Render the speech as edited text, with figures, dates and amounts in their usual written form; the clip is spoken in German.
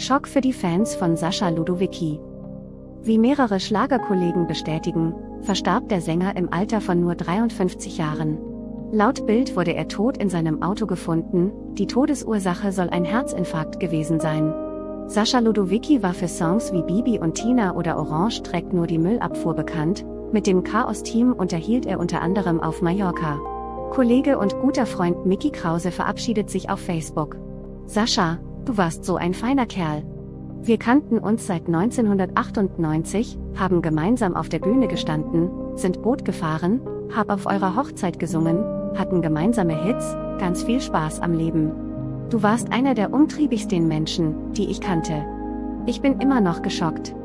Schock für die Fans von Sascha Ludowicki. Wie mehrere Schlagerkollegen bestätigen, verstarb der Sänger im Alter von nur 53 Jahren. Laut Bild wurde er tot in seinem Auto gefunden, die Todesursache soll ein Herzinfarkt gewesen sein. Sascha Ludowicki war für Songs wie Bibi und Tina oder Orange trägt nur die Müllabfuhr bekannt, mit dem Chaos-Team unterhielt er unter anderem auf Mallorca. Kollege und guter Freund Micky Krause verabschiedet sich auf Facebook. Sascha, du warst so ein feiner Kerl. Wir kannten uns seit 1998, haben gemeinsam auf der Bühne gestanden, sind Boot gefahren, hab auf eurer Hochzeit gesungen, hatten gemeinsame Hits, ganz viel Spaß am Leben. Du warst einer der umtriebigsten Menschen, die ich kannte. Ich bin immer noch geschockt.